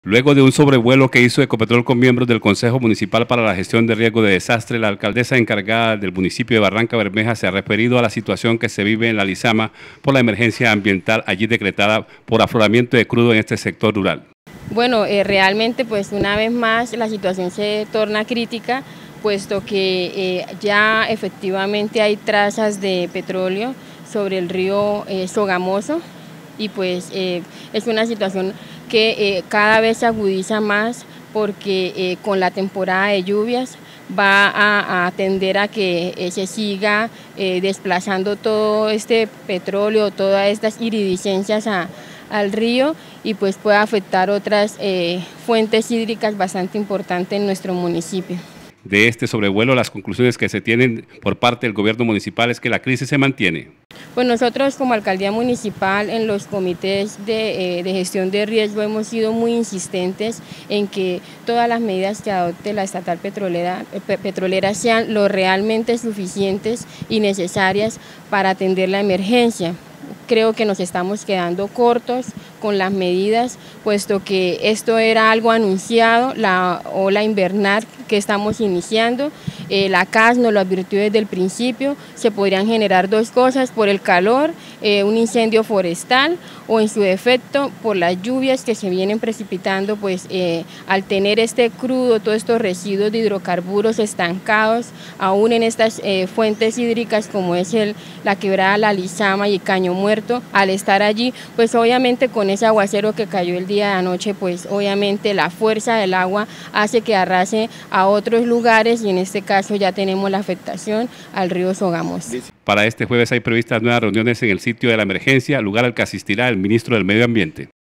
Luego de un sobrevuelo que hizo Ecopetrol con miembros del Consejo Municipal para la Gestión de Riesgo de Desastre, la alcaldesa encargada del municipio de Barranca Bermeja se ha referido a la situación que se vive en la Lizama por la emergencia ambiental allí decretada por afloramiento de crudo en este sector rural. Bueno, realmente pues una vez más la situación se torna crítica, puesto que ya efectivamente hay trazas de petróleo sobre el río Sogamoso y pues es una situación que cada vez se agudiza más porque con la temporada de lluvias va a tender a que se siga desplazando todo este petróleo, todas estas iridiscencias al río y pues puede afectar otras fuentes hídricas bastante importantes en nuestro municipio. De este sobrevuelo, las conclusiones que se tienen por parte del gobierno municipal es que la crisis se mantiene. Pues nosotros como alcaldía municipal en los comités de gestión de riesgo hemos sido muy insistentes en que todas las medidas que adopte la estatal petrolera sean lo realmente suficientes y necesarias para atender la emergencia. Creo que nos estamos quedando cortos con las medidas, puesto que esto era algo anunciado, la ola invernal que estamos iniciando. La CAS nos lo advirtió desde el principio, se podrían generar dos cosas: por el calor, un incendio forestal, o en su defecto por las lluvias que se vienen precipitando, pues al tener este crudo, todos estos residuos de hidrocarburos estancados aún en estas fuentes hídricas como es la quebrada La Lizama y Caño Muerto, al estar allí, pues obviamente con ese aguacero que cayó el día de anoche, pues obviamente la fuerza del agua hace que arrase a otros lugares y en este caso ya tenemos la afectación al río Sogamoso. Para este jueves hay previstas nuevas reuniones en el sitio de la emergencia, lugar al que asistirá el ministro del Medio Ambiente.